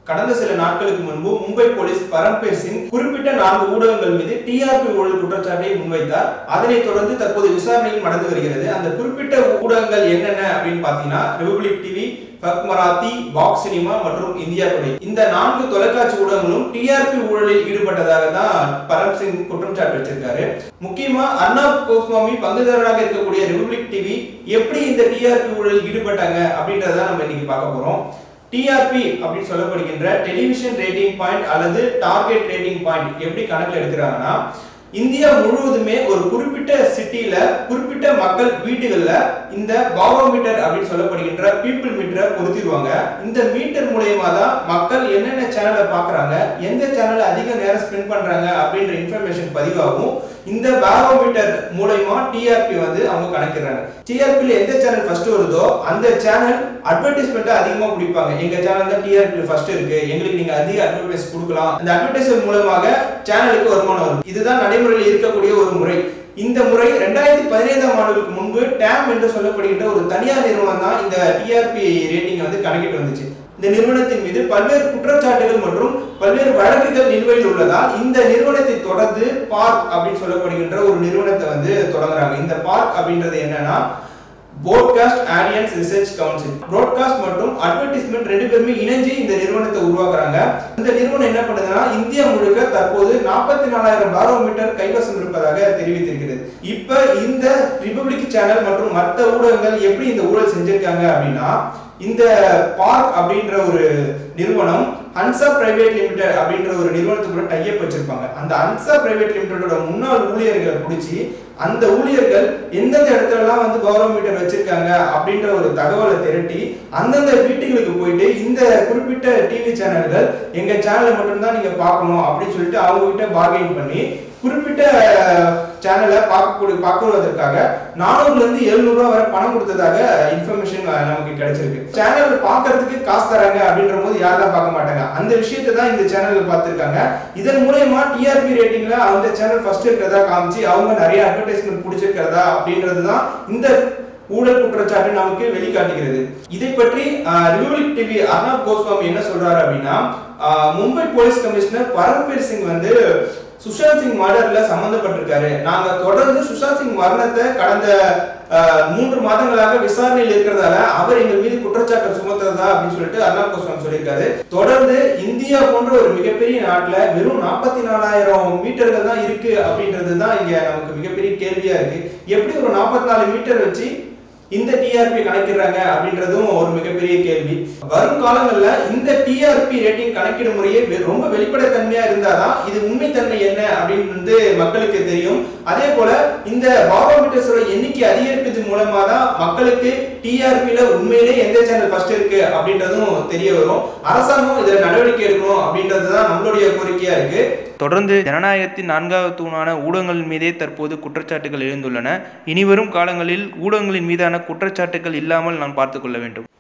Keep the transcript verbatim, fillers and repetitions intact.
கடந்த சில நாட்களுக்கு முன்பு மும்பை போலீஸ் பரம்பீர் சிங் குறிப்பிட்ட நான்கு ஊடகங்கள் மீது டிஆர்பி ஊழல் குற்றச்சாட்டை முன்வைத்தார். அதனைத் தொடர்ந்து தற்போது விசாரணையில் நடந்து வருகிறது. அந்த குறிப்பிட்ட ஊடகங்கள் என்னென்ன அப்படின்னு பாத்தீங்கன்னா Republic TV, Fakt Marathi, box cinema மற்றும் இந்தியா டுடே. இந்த நான்கு தொலைக்காட்சி ஊடகங்களும் டிஆர்பி ஊழலில் ஈடுபட்டதாக தான் பரம் சிங் குற்றம் சாட்டு வச்சிருக்காரு. முக்கியமா அர்னாப் கோஸ்வாமி பங்குதாரராக இருக்கக்கூடிய ரிபப்ளிக் டிவி எப்படி இந்த டிஆர்பி ஊழலில் ஈடுபட்டாங்க அப்படின்றத நம்ம இன்னைக்கு பார்க்க போறோம். டிஆர்பி அப்படின்னு சொல்லப்படுகின்ற டெலிவிஷன் ரேட்டிங் பாயிண்ட் அல்லது டார்கெட் ரேட்டிங் பாயிண்ட் எப்படி கணக்கில் எடுக்கிறாங்கன்னா, இந்தியா முழுவதுமே ஒரு குறிப்பிட்ட சிட்டில குறிப்பிட்ட மக்கள் வீடுகள்ல இந்த பாரோமீட்டர் அப்படின்னு சொல்லப்படுகின்ற பீப்புள் மீட்டரை பொருத்திடுவாங்க. இந்த மீட்டர் மூலமா தான் மக்கள் என்னென்ன சேனலை பாக்குறாங்க, எந்த சேனலை அதிக நேரம் ஸ்பெண்ட் பண்றாங்க அப்படின்ற இன்ஃபர்மேஷன் பதிவாகும். இந்த பாரோமீட்டர் மூலமா டிஆர்பி வந்து அவங்க கணக்கிடுறாங்க. டிஆர்பில எந்த சேனல் ஃபர்ஸ்ட் வருதோ அந்த சேனல் அட்வர்டைஸ்மெண்ட் அதிகமா கொடுப்பாங்க. எங்க சேனல் தான் டிஆர்பி ஃபர்ஸ்ட் இருக்கு, எங்களுக்கு நீங்க அதிக அட்வர்டைஸ் கொடுக்கலாம். அந்த அட்வர்டைஸ்மெண்ட் மூலமாக சேனலுக்கு வருமானம் வரும். இதுதான் நடைமுறையில் இருக்கக்கூடிய ஒரு முறை. இந்த முறை இரண்டாயிரத்தி பதினைந்தாம் ஆண்டுக்கு முன்பு டேம் என்று சொல்லப்படுகின்ற ஒரு தனியார் நிறுவனம் தான் இந்த டிஆர்பி ரேட்டிங் வந்து கணக்கிட்டு வந்துச்சு. இந்த நிறுவனத்தின் மீது பல்வேறு குற்றச்சாட்டுகள் மற்றும் பல்வேறு வழக்குகள் நிலுவையில் உள்ளதால் இந்த நிறுவனத்தை தொடர்ந்து பார்க் அப்படின்னு சொல்லப்படுகின்ற ஒரு நிறுவனத்தை வந்து தொடங்குறாங்க. இந்த பார்க் அப்படின்றது என்னன்னா Broadcast Audience Research Council. Broadcast மற்றும் அட்வர்டைஸ்மெண்ட் ரெண்டு பேருமே இணைஞ்சு இந்த நிறுவனத்தை உருவாக்குறாங்க. இந்த நிறுவனம் என்ன பண்ணுதுன்னா இந்தியா முழுக்க தற்போது நாற்பத்தி நாலாயிரம் பாரோமீட்டர் கைவசம் இருப்பதாக தெரிவித்திருக்கிறது. இப்ப இந்த ரிபப்ளிக் சேனல் மற்றும் மற்ற ஊடகங்கள் எப்படி இந்த ஊழல் செஞ்சிருக்காங்க அப்படின்னா, இந்த பார்க் அப்படின்ற ஒரு நிறுவனம் ஹன்சா பிரைவேட் லிமிடெட் அப்படின்ற ஒரு நிறுவனத்துக்குள்ள டைப் வச்சிருப்பாங்க. அந்த ஹன்சா பிரைவேட் லிமிடெடோட முன்னாள் ஊழியர்களை பிடிச்சி அந்த ஊழியர்கள் எந்தெந்த இடத்துல எல்லாம் வந்து பாரோமீட்டர் வச்சிருக்காங்க அப்படின்ற ஒரு தகவலை திரட்டி அந்தந்த வீட்டுகளுக்கு போயிட்டு இந்த குறிப்பிட்ட டிவி சேனல்கள் எங்க சேனலை மட்டும்தான் நீங்க பார்க்கணும் அப்படின்னு சொல்லிட்டு அவங்க கிட்ட பார்கெயின் பண்ணி குறிப்பிட்ட சேனலை பார்க்கக்கூடிய பார்க்குவதற்காக நானூறுல இருந்து எழுநூறு ரூபாய் வரை பணம் கொடுத்ததாக இன்ஃபர்மேஷன் நமக்கு கிடைச்சிருக்கு. சேனல் பார்க்கறதுக்கு காசு தராங்க அப்படின்ற போது யாரும் பார்க்க மாட்டாங்க. அந்த விஷயத்தை தான் இந்த சேனல்கள் பார்த்திருக்காங்க. இதன் மூலமா டிஆர்பி ரேட்டிங்ல அந்த சேனல் ஃபர்ஸ்ட் இருக்கிறதா காமிச்சு அவங்க நிறைய அட்வர்டைஸ்மெண்ட் பிடிச்சிருக்கிறதா அப்படின்றது தான் இந்த ஊழல் குற்றச்சாட்டு நமக்கு வெளிக்காட்டுகிறது. இதை பற்றி ரிபப்ளிக் டிவி அர்னாப் கோஸ்வாமி என்ன சொல்றாரு அப்படின்னா, மும்பை போலீஸ் கமிஷனர் பரம்பீர் சிங் வந்து சுஷாந்த் சிங் மர்டர்ல சம்பந்தப்பட்டிருக்காரு. நாங்க தொடர்ந்து சுஷாந்த் சிங் மரணத்தை கடந்த மூன்று மாதங்களாக விசாரணையில் இருக்கிறதால அவர் எங்கள் மீது குற்றச்சாட்டு சுமத்துறதா அப்படின்னு சொல்லிட்டு அர்னாப் கோஸ்வாமி சொல்லியிருக்காரு. தொடர்ந்து இந்தியா போன்ற ஒரு மிகப்பெரிய நாட்டுல வெறும் நாற்பத்தி நாலாயிரம் மீட்டர்கள் தான் இருக்கு அப்படின்றது தான் இங்க நமக்கு மிகப்பெரிய கேள்வியா இருக்கு. எப்படி ஒரு நாற்பத்தி நாலு மீட்டர் வச்சு இந்த டிஆர்பி கணக்கிடுறாங்க அப்படின்றதும் ஒரு மிகப்பெரிய கேள்வி. வரும் காலங்கள்ல இந்த டிஆர்பி ரேட்டிங் கணக்கிடும் முறையே ரொம்ப வெளிப்படைத்தன்மையா இருந்தாதான் இது உண்மைத்தன்மை என்ன அப்படின்னு வந்து மக்களுக்கு தெரியும். அதே போல இந்த பாரோமீட்டர்ஸோட எண்ணிக்கை அதிகரிப்பது மூலமா தான் மக்களுக்கு டிஆர்பில உண்மையிலே எந்த சேனல் ஃபர்ஸ்ட் இருக்கு அப்படின்றதும் தெரிய வரும். அரசாங்கம் இதுல நடவடிக்கை எடுக்கணும் அப்படின்றதுதான் நம்மளுடைய கோரிக்கையா இருக்கு. தொடர்ந்து ஜனநாயகத்தின் நான்காவது தூணான ஊடகங்களின் மீதே தற்போது குற்றச்சாட்டுகள் எழுந்துள்ளன. இனிவரும் காலங்களில் ஊடகங்களின் மீதான குற்றச்சாட்டுகள் இல்லாமல் நாம் பார்த்துக் கொள்ள வேண்டும்.